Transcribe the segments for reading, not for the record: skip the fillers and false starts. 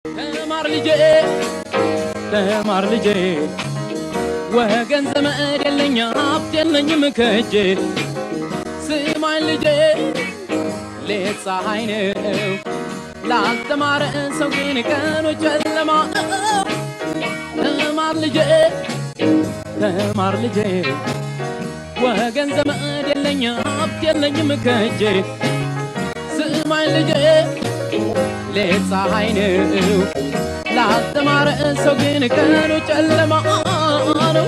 ተማር ልጄ ወገን ዘመድ የለኝ ሀብት የለኝም ከእጄ ስማኝ ልጄ ሌት ፀሐይ ነው ላልተማረ ሰው ግን ቀኑ ጨለማ ተማር ልጄ ወገን ዘመድ የለኝ ሀብት የለኝም ከእጄ ስማኝ ልጄ ሌት ፀሐይ ነው ላልተማረ ሰው ግን ቀኑ ጨለማ ነው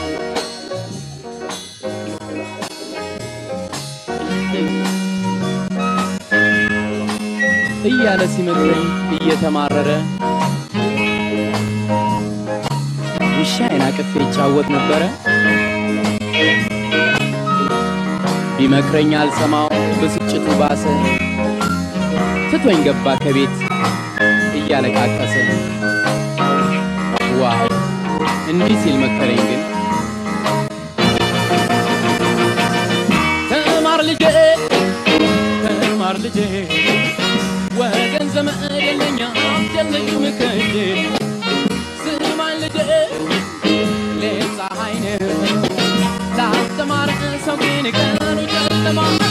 እያለ ሲመክረኝ እየተማረረ ውሻዬን አቅፌ ይጫወት ነበረ ቢመክረኝ አልሰማው ብስጭቱ ባሰ ትቶኝ ገባ ከቤት እያለቃቀሰ ዋው እንዲህ ሲል መከረኝ ግን ተማር ልጄ ወገን ዘመድ የለኝ ሀብት የለኝም ከእጄ ስማኝ ልጄ ሌት ፀሐይ ነው ላልተማረ ሰው ግን ቀኑ ጨለማ